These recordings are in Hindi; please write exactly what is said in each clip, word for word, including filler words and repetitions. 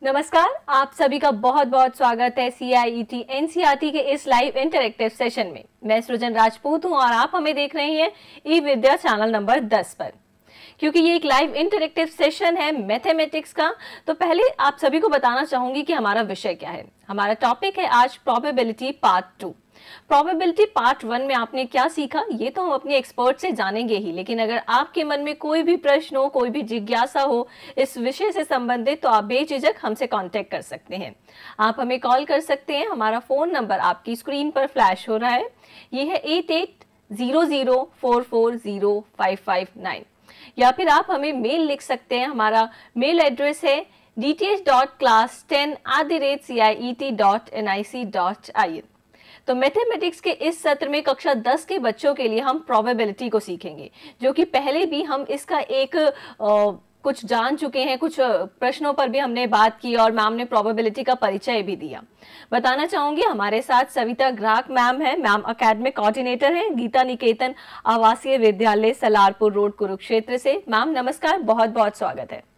नमस्कार, आप सभी का बहुत बहुत स्वागत है C I E T N C E R T के इस लाइव इंटरेक्टिव सेशन में। मैं सृजन राजपूत हूं और आप हमें देख रहे हैं ई विद्या चैनल नंबर दस पर। क्योंकि ये एक लाइव इंटरेक्टिव सेशन है मैथमेटिक्स का, तो पहले आप सभी को बताना चाहूंगी कि हमारा विषय क्या है। हमारा टॉपिक है आज probability part two. Probability part one में आपने क्या सीखा ये तो हम अपने एक्सपर्ट से जानेंगे ही, लेकिन अगर आपके मन में कोई भी प्रश्न हो, कोई भी जिज्ञासा हो इस विषय से संबंधित, तो आप बेझिझक हमसे कांटेक्ट कर सकते हैं। आप हमें कॉल कर सकते हैं। हमारा फोन नंबर आपकी स्क्रीन पर फ्लैश हो रहा है, ये है eight eight zero zero four four zero five five nine. या फिर आप हमें मेल लिख सकते हैं। हमारा मेल एड्रेस है D T H dot class ten at the rate C I E T dot N I C dot I N. तो मैथमेटिक्स के इस सत्र में कक्षा दस के बच्चों के लिए हम प्रोबेबिलिटी को सीखेंगे, जो कि पहले भी हम इसका एक आ, कुछ जान चुके हैं। कुछ प्रश्नों पर भी हमने बात की और मैम ने प्रोबेबिलिटी का परिचय भी दिया। बताना चाहूंगी हमारे साथ सविता ग्राहक मैम है। मैम एकेडमिक कोऑर्डिनेटर हैं गीता निकेतन आवासीय विद्यालय सलारपुर रोड कुरुक्षेत्र से। मैम नमस्कार, बहुत बहुत स्वागत है।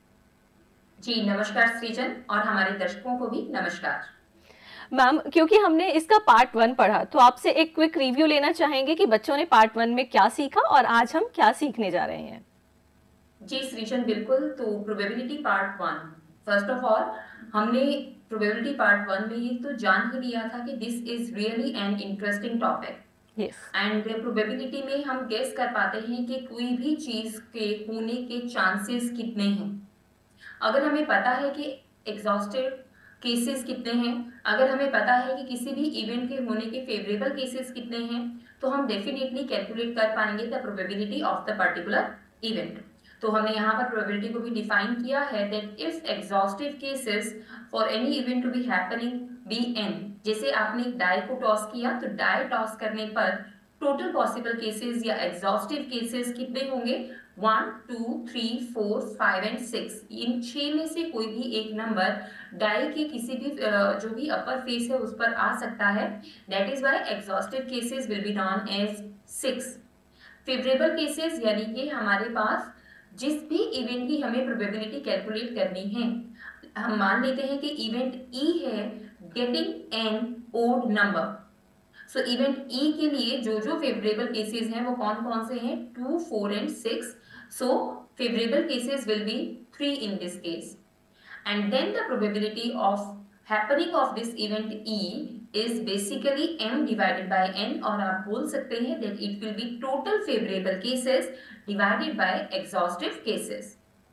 जी नमस्कार सृजन, और हमारे दर्शकों को भी नमस्कार। मैम, क्योंकि हमने इसका पार्ट वन पढ़ा, तो आपसे एक क्विक रिव्यू लेना चाहेंगे कि बच्चों ने पार्ट वन में क्या सीखा और आज हम क्या सीखने जा रहे हैं। जी सृजन, बिल्कुल। तो probability part one, first of all हमने प्रोबेबिलिटी पार्ट वन में ये तो जान ही लिया था कि this is really an interesting topic. Yes. And probability में हम गेस कर पाते हैं कि कोई भी चीज के होने के चांसेस कितने हैं। अगर हमें पता है कि एग्जॉस्टिव केसेस कितने हैं, अगर हमें पता है कि किसी भी इवेंट के होने के फेवरेबल केसेस कितने हैं, तो हम डेफिनेटली कैलकुलेट कर पाएंगे the probability of the particular event. तो हमने यहाँ पर प्रोबेबिलिटी को भी डिफाइन किया है that if exhaustive cases for any event to be happening be n. जैसे आपने एक डाई को टॉस किया, तो डाई टॉस करने पर टोटल पॉसिबल केसेस या एग्जॉस्टिव केसेस कितने होंगे? One, two, three, four, five and six. इन छह में से कोई भी एक नंबर डाई के किसी भी जो भी अपर फेस है उस पर आ सकता है। That is why exhaustive cases will be known as six. Favourable cases यानी कि हमारे पास जिस भी इवेंट की हमें प्रोबेबिलिटी कैलकुलेट करनी है, हम मान लेते हैं कि इवेंट ई है getting an odd number. So event E के लिए जो जो फेवरेबल केसेस हैं वो कौन कौन से हैं? Two, four and six. So favourable cases will be three in this case, and then the probability of happening of this event E is basically m divided by n, और आप बोल सकते हैं that it will be total favorable cases divided by exhaustive cases.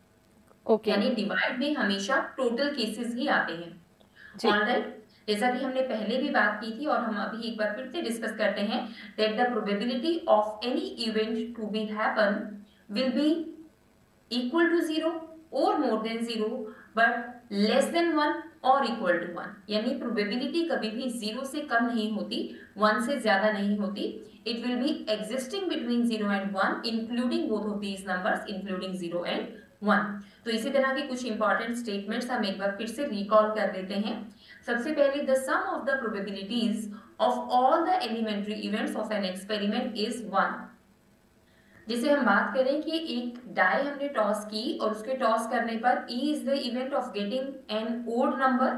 Okay, यानी डिवाइड में हमेशा टोटल केसेस ही आते हैं। ऑलराइट, जैसा कि हमने पहले भी बात की थी और हम अभी एक बार फिर से डिस्कस करते हैं that the probability of any event to be happen will be equal to zero or more than zero but less than one or equal to one। यानी प्रोबेबिलिटी कभी भी जीरो से कम नहीं होती, वन से ज्यादा नहीं होती। It will be existing between zero and one, including both of these numbers, including zero and one. तो इसी तरह के कुछ इंपॉर्टेंट स्टेटमेंट्स हम एक बार फिर से रिकॉल कर देते हैं। सबसे पहले, the sum of the probabilities of all the elementary events of an experiment is one. जैसे हम बात करें कि एक डाई हमने टॉस की और उसके टॉस करने पर E is the event of getting an odd number,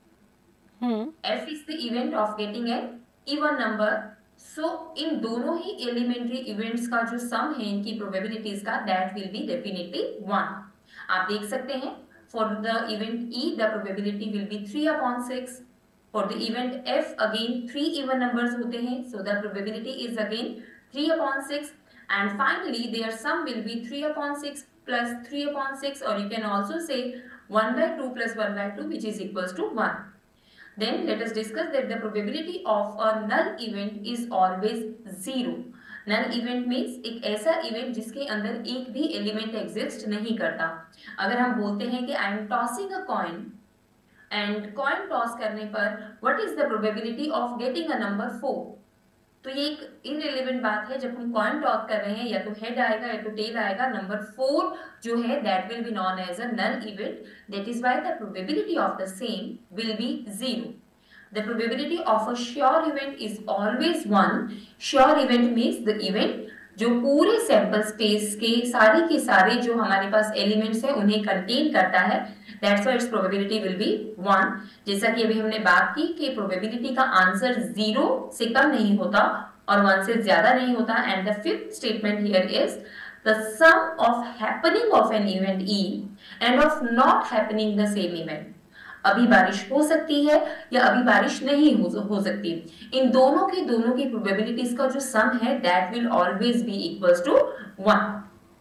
F is the event of getting an even number. So इन दोनों ही एलिमेंट्री इवेंट्स का जो सम है इनकी प्रोबेबिलिटीज का, that will be definitely one. आप देख सकते हैं for the event E the probability will be three upon six. For the event F again three even numbers होते हैं, so the probability is again three upon six. And finally their sum will be three upon six plus three upon six, or you can also say one by two plus one by two, which is equals to one. Then let us discuss that the probability of a null event is always zero. Null event means एक ऐसा event जिसके अंदर एक भी element exist नहीं करता। अगर हम बोलते हैं कि I am tossing a coin and coin toss करने पर what is the probability of getting a number four? तो ये एक इनरिलेवेंट बात है। जब हम कॉइन टॉस कर रहे हैं, या तो हेड आएगा या तो टेल आएगा, नंबर फोर जो है that will be known as a null event. That is why the probability of the same will be zero. The probability of a sure event is always one. Sure event means the event जो पूरे सैंपल स्पेस के सारे के सारे जो हमारे पास एलिमेंट्स है उन्हें कंटेन करता है, that's why its probability will be one. जैसा कि अभी हमने बात की कि प्रोबेबिलिटी का आंसर जीरो से कम नहीं होता और वन से ज्यादा नहीं होता। And the fifth statement here is the sum of happening of an event E and of not happening the same event. अभी बारिश हो सकती है या अभी बारिश नहीं हो, हो सकती, इन दोनों की दोनों की प्रोबेबिलिटीज का जो सम है that will always be equals to one.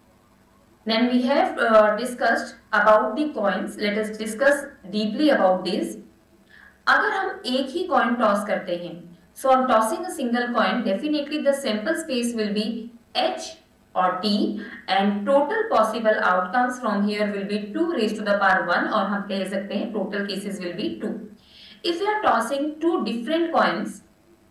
Then we have uh, discussed about the coins. Let us discuss deeply about this. अगर हम एक ही coin toss करते हैं, so on tossing a single coin, definitely the sample space will be H or T, and total possible outcomes from here will be two raised to the power one, और हम कह सकते हैं total cases will be two. If we are tossing two different coins,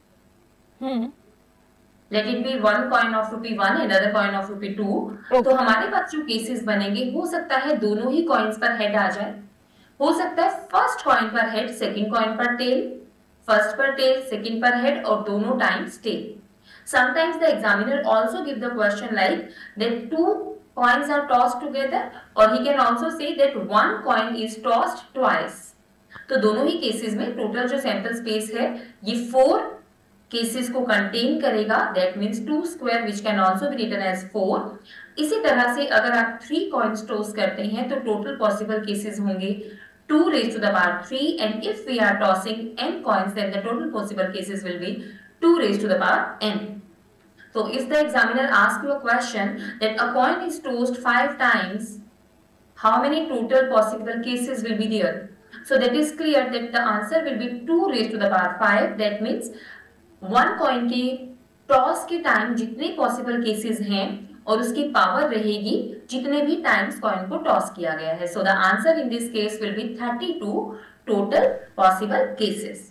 hmm. let it be one coin of rupee one, another coin of rupee two, okay. तो हमारे पास जो केसेस बनेंगे, हो सकता है दोनों ही कॉइन्स पर हेड आ जाए, हो सकता है फर्स्ट कॉइन पर हेड, सेकंड कॉइन पर टेल, फर्स्ट पर टेल, सेकंड पर हेड, और दोनों times tail. Sometimes the examiner also give the question like that two coins are tossed together, or he can also say that one coin is tossed twice. तो दोनों ही केसेस में टोटल जो सैंपल स्पेस है ये फोर केसेस को कंटेन करेगा, that means two square which can also be written as four. इसी तरह से अगर आप थ्री कॉइन्स टॉस करते हैं तो टोटल पॉसिबल केसेस होंगे two raise to the power three, and if we are tossing n coins then the total possible cases will be two raised to the power n. So if the examiner asks you a question that a coin is tossed five times, how many total possible cases will be there? So that is clear that the answer will be two raised to the power five. That means one coin के टॉस के टाइम जितने पॉसिबल केसेस हैं और उसकी पावर रहेगी जितने भी टाइम्स कॉइन को टॉस किया गया है। So the answer in this case will be thirty two total possible cases.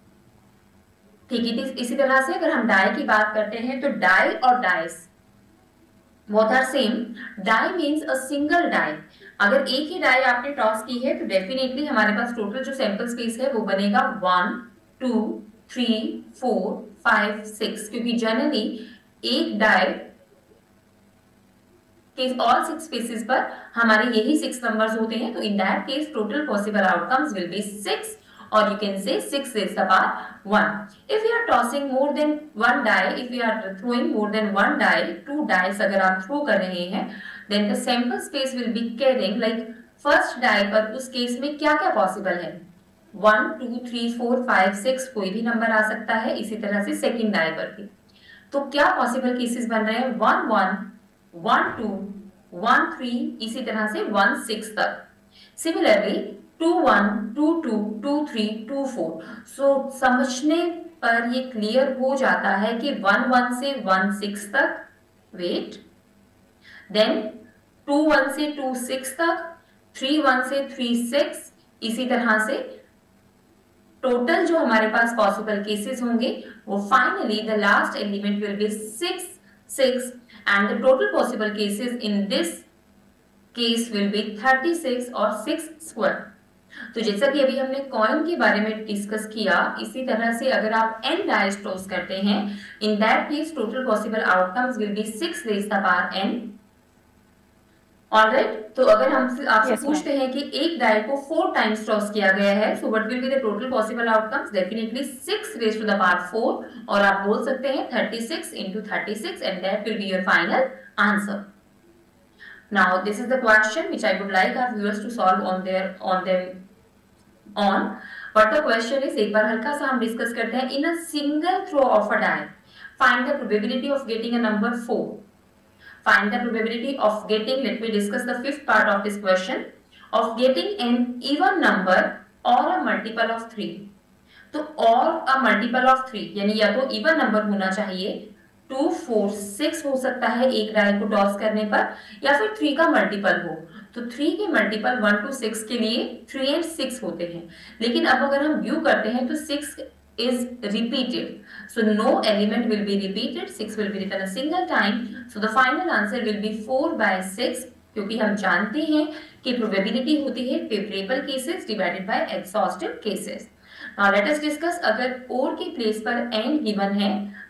ठीक है, इसी तरह से अगर हम डाई की बात करते हैं तो डाई और dice both are same. Die means a single die. अगर एक ही डाई आपने टॉस की है तो डेफिनेटली हमारे पास टोटल जो सैंपल स्पेस है वो बनेगा one, two, three, four, five, six, क्योंकि जनरली एक डाई के ऑल सिक्स स्पेसेस पर हमारे यही सिक्स नंबर्स होते हैं। तो in that case total possible outcomes will be six, or you can say six raised to the power one. If you are tossing more than one die, if you are throwing more than one die, two dice अगर आप थ्रो कर रहे हैं, then the sample space will be carrying like first die पर उस केस में क्या क्या पॉसिबल है, one, two, three, four, five, six, कोई भी नंबर आ सकता है। इसी तरह से सेकंड डाई पर भी तो क्या पॉसिबल केसेस बन रहे हैं, one one, one two, one three, इसी तरह से वन सिक्स तक। Similarly two one, two two, two three, two four. So समझने पर ये क्लियर हो जाता है कि वन वन से वन सिक्स तक, वेट, देन टू वन से टू सिक्स तक, थ्री वन से थ्री सिक्स, इसी तरह से टोटल जो हमारे पास पॉसिबल केसेस होंगे वो finally the last element will be six six, and the total possible cases in this case will be thirty six और सिक्स स्क्वायर। तो जैसा कि अभी हमने कॉइन के बारे में डिस्कस किया, इसी तरह से अगर आप n डाइस टॉस करते हैं, in that case total possible outcomes will be six raise the power n। Alright, तो अगर हम आपसे yes, पूछते हैं कि एक डाई को फोर टाइम्स टॉस किया गया है, so what will be the total possible outcomes, definitely six raise to the power four, और आप बोल सकते हैं thirty six into thirty six, and that will be your final answer. Now this is the question which I would like our viewers to solve on their on them on. What the question is, एक बार हल्का सा हम डिस्कस करते हैं। In a single throw of a die, find the probability of getting a number four. Find the probability of getting, let me discuss the fifth part of this question, of getting an even number or a multiple of three. तो और a multiple of three यानी या तो even number होना चाहिए, टू, फोर, सिक्स हो सकता है एक डाई को टॉस करने पर, या फिर थ्री का मल्टीपल हो। तो थ्री के मल्टीपल वन टू सिक्स के लिए थ्री एंड सिक्स होते हैं, लेकिन अब अगर हम व्यू करते हैं तो six is repeated, so no element will be repeated, six will be written a single time, so the final answer will be four by six, क्योंकि हम जानते हैं कि प्रोबेबिलिटी होती है favourable cases divided by exhaustive cases. Now let us discuss, अगर और की प्लेस पर एंड गिवन है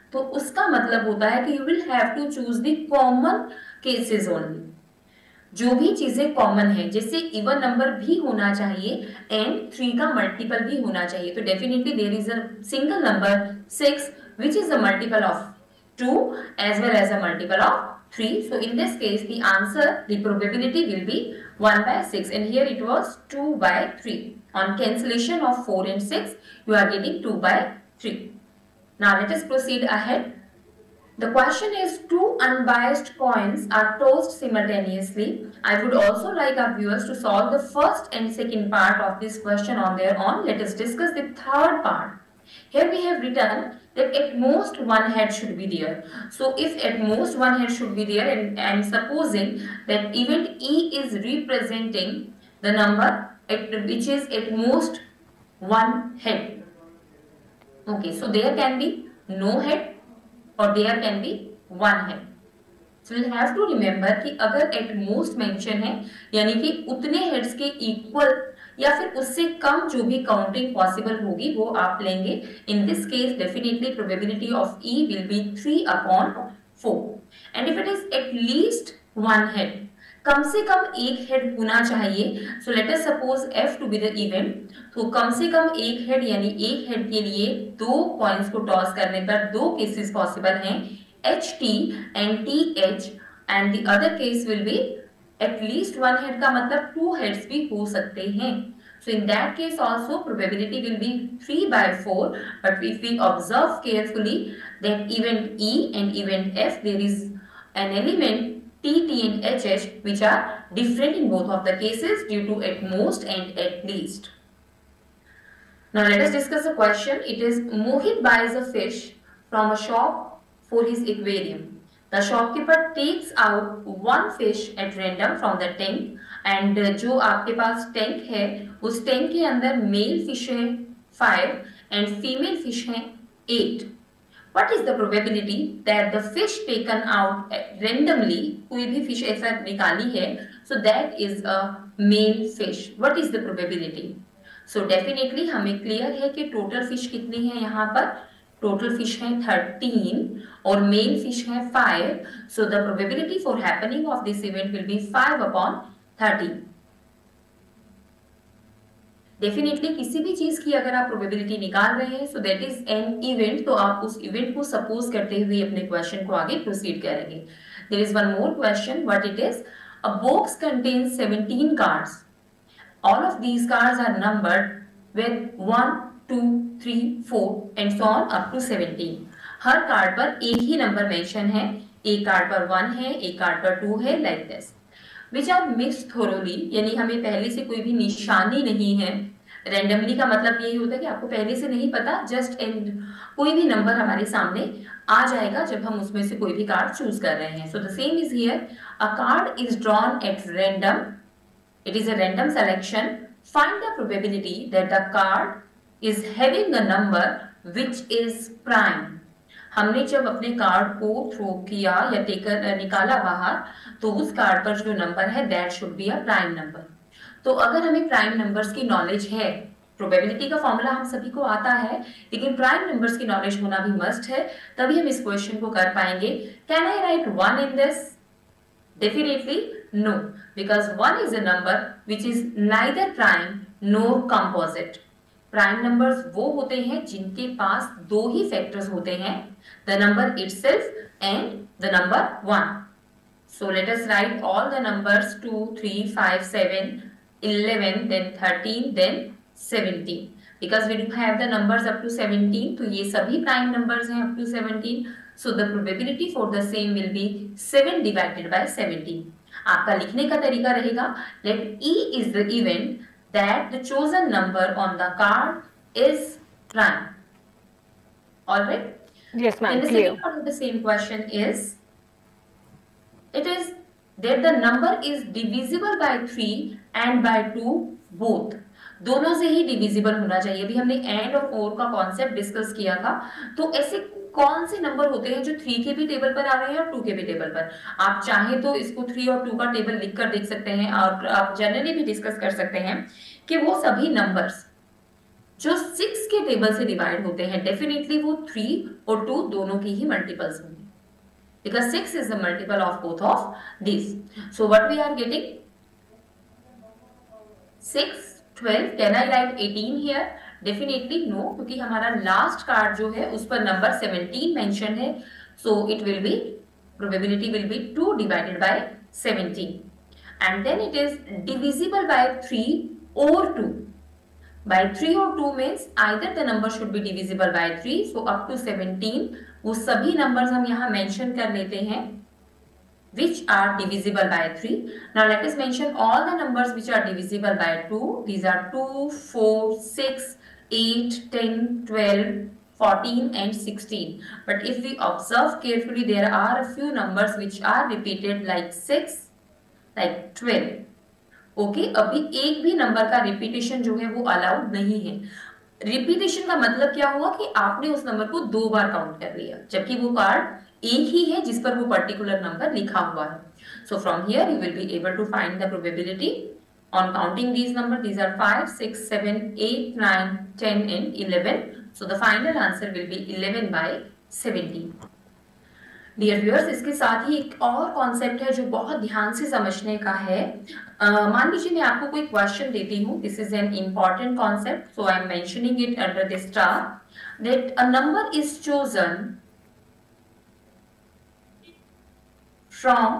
तो उसका मतलब होता है कि you will have to choose the common cases only, जो भी चीजें कॉमन है, जैसे इवन नंबर भी होना चाहिए एंड थ्री का मल्टीपल भी होना चाहिए। तो definitely there is a single number six which is a multiple of two as well as a multiple of three. So in this case the answer, the probability will be one by six, and here it was two by three. On cancellation of four and six you are getting two by three. Now let us proceed ahead. The question is, two unbiased coins are tossed simultaneously. I would also like our viewers to solve the first and second part of this question on their own. Let us discuss the third part. Here we have written that at most one head should be there. So if at most one head should be there, and I am supposing that event E is representing the number at which is at most one head. Okay, so there can be no head or there can be one head. So we'll have to remember कि अगर at most mention है यानी कि उतने heads के equal या फिर उससे कम जो भी काउंटिंग पॉसिबल होगी वो आप लेंगे। In this case definitely probability of E will be three upon four. And if it is at least one head, कम से कम एक हेड होना चाहिए। So let us suppose F to be the event, तो कम से कम एक हेड यानी एक हेड के लिए दो कॉइन्स को टॉस करने पर दो केसेस पॉसिबल हैं, H T and T H, and the other case will be at least one head का मतलब two heads भी हो सकते हैं। So in that case also probability will be three by four, but if we observe carefully that event E and event F, there is an element T, T and H, H which are different in both of the cases due to at most and at least. Now let us discuss the question. It is Mohit buys a fish from a shop for his aquarium. The shopkeeper takes out one fish at random from the tank, and जो आपके पास टैंक है उस टैंक के अंदर मेल फिश है फाइव एंड फीमेल फिश है eight. What is the probability that the fish taken out randomly, कोई भी फिश ऐसा निकाली है, so that is a male fish. What is the probability? So definitely हमें क्लियर है कि टोटल फिश कितनी है, यहाँ पर टोटल फिश है थर्टीन और मेल फिश है five. So the probability for happening of this event will be five upon thirteen. Definitely किसी भी चीज की अगर आप प्रोबेबिलिटी निकाल रहे हैं, so that is an event, तो आप उस इवेंट को सपोज करते हुए अपने क्वेश्चन को आगे प्रोसीड करेंगे। There is one more question, what it is? A box contains seventeen cards, all of these cards are numbered with one two three four and so on up to seventeen. हर कार्ड पर एक ही नंबर मेंशन है, एक कार्ड पर वन है, एक कार्ड पर टू है, like this. Which are mixed thoroughly, यानी हमें पहले से कोई भी निशानी नहीं है। रैंडमली का मतलब यही होता है कि आपको पहले से नहीं पता, जस्ट कोई भी नंबर हमारे सामने आ जाएगा जब हम उसमें से कोई भी कार्ड चूज कर रहे हैं। So the same is here, a card is drawn at random, it is a random selection, find the probability that the card is having a number which is prime. हमने जब अपने कार्ड को थ्रो किया या टेकर निकाला बाहर, तो उस कार्ड पर जो नंबर है that should be a prime number. तो अगर हमें प्राइम नंबर्स की नॉलेज है, प्रोबेबिलिटी का फॉर्मूला हम सभी को आता है, लेकिन प्राइम नंबर्स की नॉलेज होना भी मस्ट है, तभी हम इस क्वेश्चन को कर पाएंगे। Can I write one in this? Definitely no, because one is a number which is neither prime nor composite. Prime numbers वो होते हैं जिनके पास दो ही फैक्टर्स होते हैं, the number itself and the number one. So let us write all the numbers two, three, five, seven, eleven, then thirteen, then seventeen. Because we do have the numbers up to seventeen, तो ये सभी प्राइम नंबर्स हैं up to seventeen. So the probability for the same will be seven divided by seventeen. आपका लिखने का तरीका रहेगा, let E is the event that the chosen number on the card is prime. All right? Yes, ma'am. Then the second part of the same question is, it is that the number is divisible by three and by two both. दोनों से ही डिविजिबल होना चाहिए। अभी हमने एंड और और का कॉन्सेप्ट डिस्कस किया था, तो ऐसे कौन से नंबर होते हैं जो थ्री के भी टेबल पर आ रहे हैं और टू के भी टेबल पर? आप चाहे तो इसको थ्री और टू का टेबल लिख कर देख सकते हैं, और आप जनरली भी डिस्कस कर सकते हैं कि वो सभी नंबर्स जो सिक्स के टेबल से डिवाइड होते हैं डेफिनेटली वो थ्री और टू दोनों की ही मल्टीपल्स होंगे, because six is the multiple of both of these. So what we are getting? six, twelve. Can I write eighteen here? Definitely no, क्योंकि हमारा लास्ट कार्ड जो है उस पर नंबर seventeen मेंशन है. So it will be, probability will be two divided by seventeen. And then it is divisible by three or two. By three or two means either the number should be divisible by three. So up to seventeen, वो सभी numbers हम यहाँ mention कर लेते हैं which are divisible by three. Now let us mention all the numbers which are divisible by two. These are two, four, six, eight, ten, twelve, fourteen and sixteen. But if we observe carefully, there are a few numbers which are repeated like six, like twelve. Okay okay, अभी एक भी नंबर का रिपीटेशन जो है वो अलाउड नहीं है. रिपीटेशन का मतलब क्या हुआ कि आपने उस नंबर को दो बार काउंट कर लिया, जबकि वो कार्ड एक ही है जिस पर वो पर्टिकुलर नंबर लिखा हुआ है. So from here you will be able to find the probability on counting these number. These are five, six, seven, eight, nine, ten and eleven. So the final answer will be eleven by seventeen. Dear viewers, इसके साथ ही एक और कॉन्सेप्ट है जो बहुत ध्यान से समझने का है. uh, मान लीजिए मैं आपको कोई क्वेश्चन देती हूँ. This is an important concept, so I am mentioning it under this star that a number is chosen from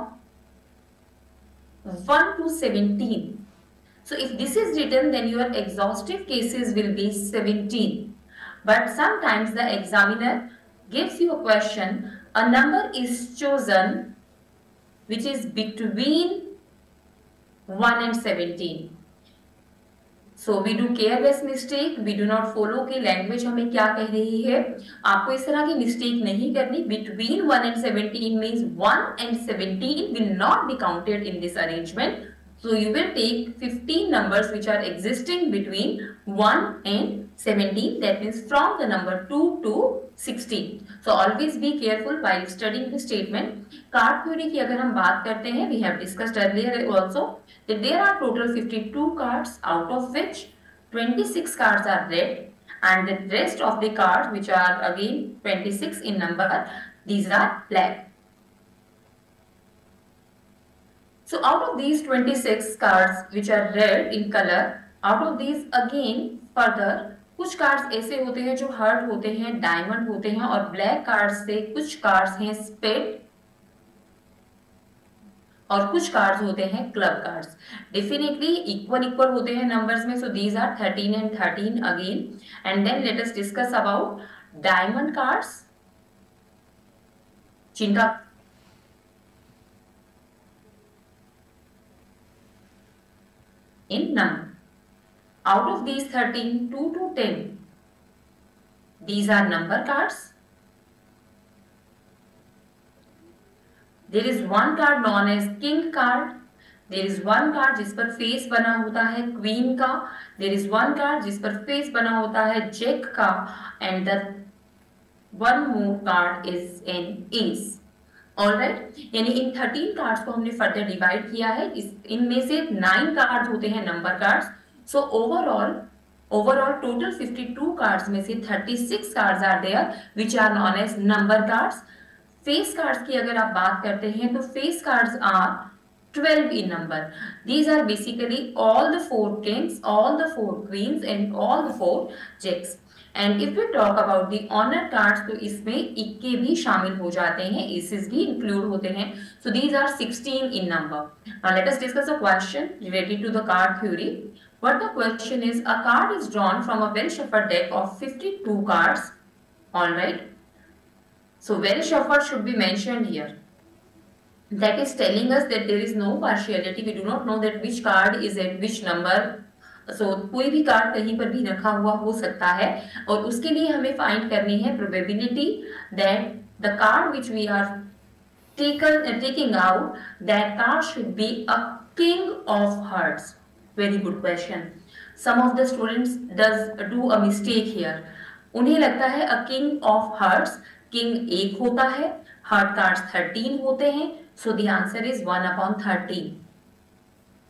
one to seventeen. So if this is written, then your exhaustive cases will be seventeen. But sometimes the examiner gives you a question, a number is chosen which is between one and seventeen. So we do careless mistake, we do not follow कि language हमें क्या कह रही है. आपको इस तरह की mistake नहीं करनी. Between one and seventeen means one and seventeen will not be counted in this arrangement. So you will take fifteen numbers which are existing between one and seventeen. That means from the number two to sixteen. So always be careful while studying the statement. Card theory की अगर हम बात करते हैं, we have discussed earlier also that there are total fifty-two cards, out of which twenty-six cards are red, and the rest of the cards, which are again twenty-six in number, these are black. So out of these twenty-six cards which are red in color, out of these again further कुछ कार्ड्स ऐसे होते हैं जो हार्ट होते हैं, डायमंड होते हैं, और ब्लैक कार्ड्स से कुछ कार्ड्स हैं स्पेड और कुछ कार्ड्स होते हैं club cards. Definitely equal equal होते हैं नंबर्स में. So these are thirteen and thirteen again. And then let us discuss about diamond cards जिनका in number. Out of these thirteen, two to ten, these are number cards. There is one card known as king card. There is one card जिस पर फेस बना होता है क्वीन का. There is one card जिस पर फेस बना होता है जैक का. And the one more card is an ace. Alright, यानी इन थर्टीन कार्ड्स को हमने फर्दर डिवाइड किया है. इस इनमें से नाइन कार्ड्स होते हैं number cards. So overall overall total fifty two cards में से thirty six cards are there which are known as number cards. Face cards की अगर आप बात करते हैं तो face cards are twelve in number. These are basically all the four kings, all the four queens and all the four jacks. And if we talk about the honor cards, तो इसमें इक्के भी शामिल हो जाते हैं, aces भी include होते हैं. So these are sixteen in number. Now let us discuss a question related to the card theory. What the question is, a card is drawn from a well shuffled deck of fifty-two cards. All right. So well shuffled should be mentioned here. That is telling us that there is no partiality. We do not know that which card is at which number. So so, कोई भी कार्ड कहीं पर भी रखा हुआ हो सकता है, और उसके लिए हमें फाइंड करनी है probability that the card which we are taken taking out, that card should be a king of hearts. Very good question. Some of the students does do a mistake here. उन्हें लगता है a king of hearts, king एक होता है, हार्ट कार्ड्स थर्टीन होते हैं. So the answer is one upon thirteen.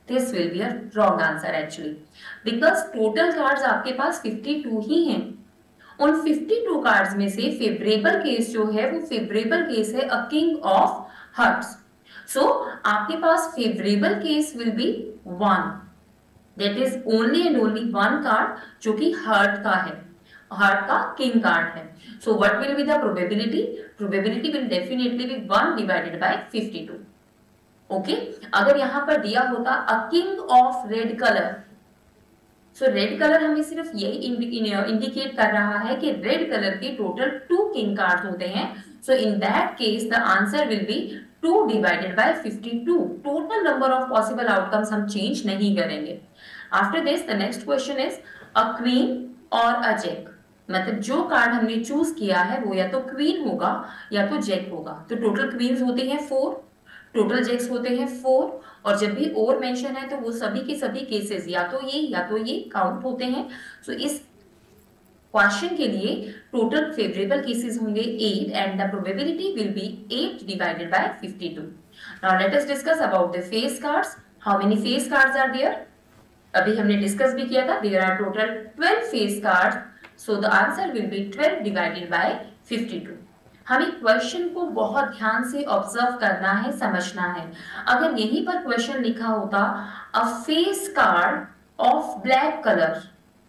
This will be a wrong answer actually, because total cards आपके पास बावन ही हैं। उन बावन कार्ड्स में से फेवरेबल केस जो है वो फेवरेबल केस है a king of hearts. So आपके पास favourable case will be one, that is only and only one card जो कि हार्ट का है, हार्ट का किंग कार्ड है। So what will be the probability? Probability will definitely be one divided by बावन। ओके, अगर यहां पर दिया होता a king of red colour, so red colour हमें सिर्फ यही इंडिकेट कर रहा है कि रेड कलर के टोटल टू किंग कार्ड्स होते हैं। So in that case the answer will be two divided by बावन। Total number of possible outcomes हम चेंज नहीं करेंगे। After this the next question is a queen और अ जैक, मतलब जो कार्ड हमने चूज किया है वो या तो क्वीन होगा या तो जैक होगा। तो टोटल क्वींस होते हैं फोर, टोटल जैक्स होते हैं फोर, और जब भी और मेंशन है तो वो सभी के सभी केसेस या तो ये या तो ये काउंट होते हैं। सो so, इस क्वेश्चन के लिए टोटल फेवरेबल केसेस होंगे eight and the probability will be eight divided by बावन। Now let us discuss about the face cards. How many face cards are there? अभी हमने डिस्कस भी किया था, there are total twelve face cards, so the answer will be twelve divided by बावन। हमें क्वेश्चन को बहुत ध्यान से ऑब्जर्व करना है, समझना है। अगर यहीं पर क्वेश्चन लिखा होता a face card of black colour,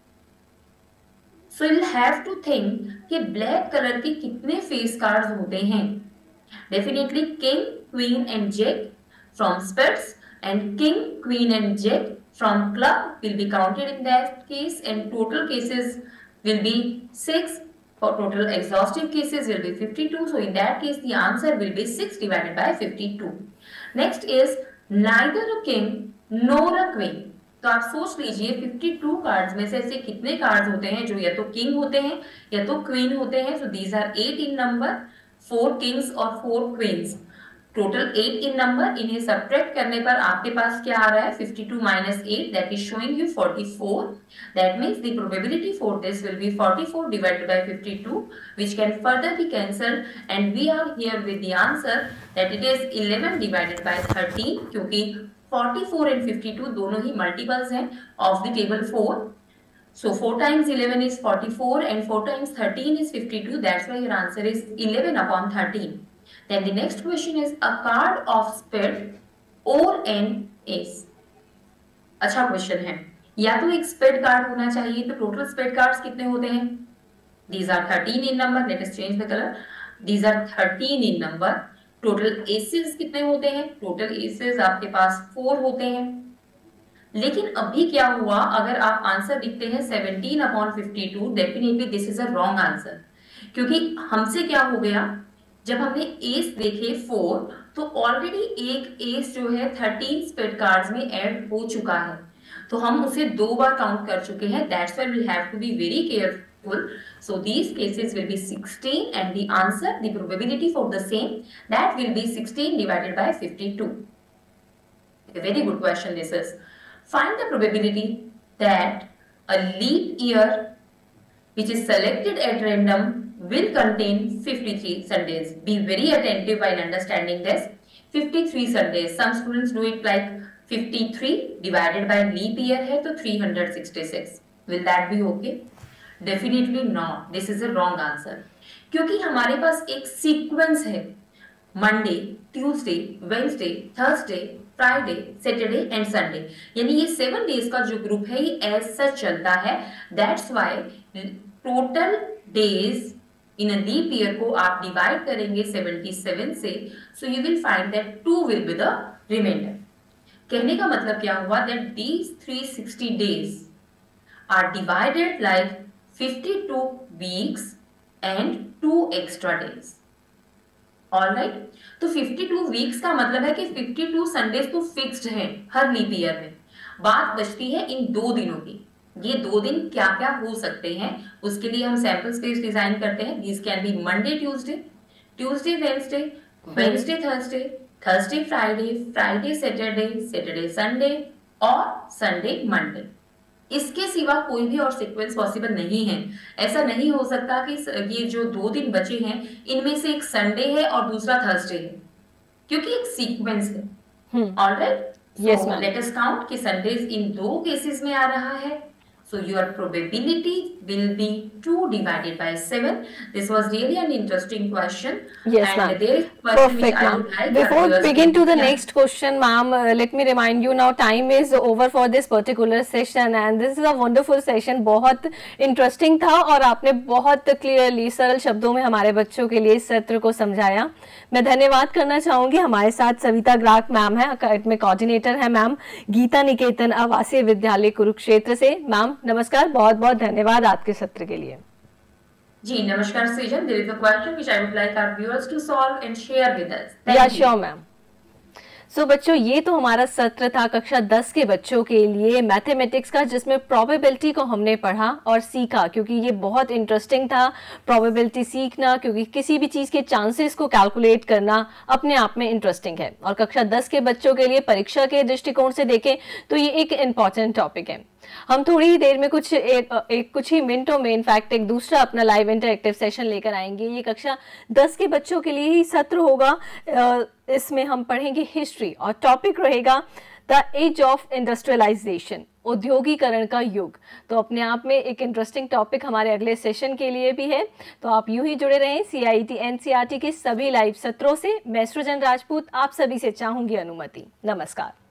so you have to think कि ब्लैक कलर के कितने फेस कार्ड्स होते हैं। Definitely king, queen and jack from spades and king, queen and jack from club will be counted in that case, and total cases will be six, for total exhaustive cases will be fifty-two. So in that case the answer will be six divided by fifty-two. Next is neither a king nor a queen. तो आप सोच लीजिए बावन कार्ड्स में से ऐसे कितने कार्ड्स होते हैं जो या तो किंग होते हैं या तो क्वीन होते हैं। So these are eight in number, four kings और four queens, total eight in number. इन्हें सब्ट्रैक्ट करने पर आपके पास क्या आ रहा है? बावन minus eight, that is showing you forty four. That means the probability for this will be forty four divided by बावन, which can further be cancelled, and we are here with the answer that it is eleven divided by thirteen, क्योंकि फोर्टी-फोर एंड बावन दोनों ही मल्टीपल्स हैं of the table four. So four times eleven is forty-four and four times thirteen is fifty-two. That's why your answer is eleven upon thirteen. Then the next question is a card of spade or an ace. अच्छा क्वेश्चन है, या तो एक स्पेड कार्ड होना चाहिए। तो टोटल स्पेड कार्ड्स कितने होते हैं? These are thirteen in number. Let us change the color. These are thirteen in number. Total aces कितने होते हैं? टोटल एसेस आपके पास फोर होते हैं। लेकिन अभी क्या हुआ, अगर आप आंसर लिखते हैं seventeen upon fifty two, definitely this is a wrong answer, क्योंकि हमसे क्या हो गया, जब हमने एस देखे फोर, तो ऑलरेडी एक एस जो है थर्टीन स्पेड कार्ड्स में ऐड हो चुका है, तो हम उसे दो बार काउंट कर चुके हैं। That's why we have to be very careful. So these cases will be sixteen and the answer, the probability for the same, that will be sixteen divided by fifty two. Very good question this is. Find the probability that a leap year which is selected at random will contain fifty-three Sundays. Be very attentive while understanding this. fifty-three Sundays. Some students do it like fifty-three divided by leap year है तो three hundred sixty-six. Will that be okay? Definitely not. This is a wrong answer. क्योंकि हमारे पास एक सीक्वेंस है, Monday, Tuesday, Wednesday, Thursday, Friday, Saturday and Sunday, यानी ये सेवन डेज का जो ग्रुप है ये एज सच चलता है। That's why total days in a leap year को आप डिवाइड करेंगे सेवेंटी-सेवन से, so you will find that two will be the remainder. कहने का मतलब क्या हुआ, that these three sixty days are divided like fifty two weeks and two extra days. Alright, तो फिफ्टी टू वीक्स का मतलब है कि फिफ्टी टू संडेज तो फिक्स्ड है हर लीप ईयर में। बात बचती है इन दो दिनों की। ये दो दिन क्या क्या हो सकते हैं, उसके लिए हम सैंपल स्पेस डिजाइन करते हैं। This can be Monday Tuesday, Tuesday Wednesday, Wednesday Thursday, Thursday Friday, Friday Saturday, Saturday Sunday और संडे मंडे। इसके सिवा कोई भी और सीक्वेंस पॉसिबल नहीं है। ऐसा नहीं हो सकता कि ये जो दो दिन बचे हैं इनमें से एक संडे है और दूसरा थर्सडे है, क्योंकि एक सीक्वेंस है। Alright, Yes, So ma'am. let us count कि Sundays इन दो केसेस में आ रहा है. So your probability will be two divided by seven. This was really an interesting question. Yes, And ma'am. there is a question which Perfect, I ma'am. would like our Before viewers begin to the yeah. next question, ma'am, uh, let me remind you now time is over for this particular session and this is a wonderful session. बहुत interesting था और आपने बहुत clearly सरल शब्दों में हमारे बच्चों के लिए इस सत्र को समझाया. मैं धन्यवाद करना चाहूँगी. हमारे साथ सविता ग्राहक मैम है, अकेडमिक कोऑर्डिनेटर है मैम, गीता निकेतन आवासीय विद्यालय कुरुक्षेत्र से. मैम नमस्कार, बहुत बहुत धन्यवाद आपके सत्र के लिए. जी नमस्कार सृजन. There is a question which I would like our viewers to solve and share with us. Yeah, sure ma'am. So so, बच्चों ये तो हमारा सत्र था कक्षा दस के बच्चों के लिए मैथमेटिक्स का, जिसमें प्रोबेबिलिटी को हमने पढ़ा और सीखा, क्योंकि ये बहुत इंटरेस्टिंग था प्रोबेबिलिटी सीखना, क्योंकि किसी भी चीज़ के चांसेस को कैलकुलेट करना अपने आप में इंटरेस्टिंग है. और कक्षा दस के बच्चों के लिए परीक्षा के दृष्टिकोण से देखें तो ये एक इम्पॉर्टेंट टॉपिक है. हम थोड़ी ही देर में कुछ एक, एक कुछ ही मिनटों में इनफैक्ट एक दूसरा अपना लाइव इंटरेक्टिव सेशन लेकर आएंगे. ये कक्षा दस के बच्चों के लिए ही सत्र होगा. इसमें हम पढ़ेंगे हिस्ट्री और टॉपिक रहेगा द एज ऑफ इंडस्ट्रियलाइजेशन, औद्योगिकरण का युग. तो अपने आप में एक इंटरेस्टिंग टॉपिक हमारे अगले सेशन के लिए भी है. तो आप यूं ही जुड़े रहें सीआईईटी एनसीईआरटी के सभी लाइव सत्रों से. मैं सृजन राजपूत आप सभी से चाहूंगी अनुमति. नमस्कार.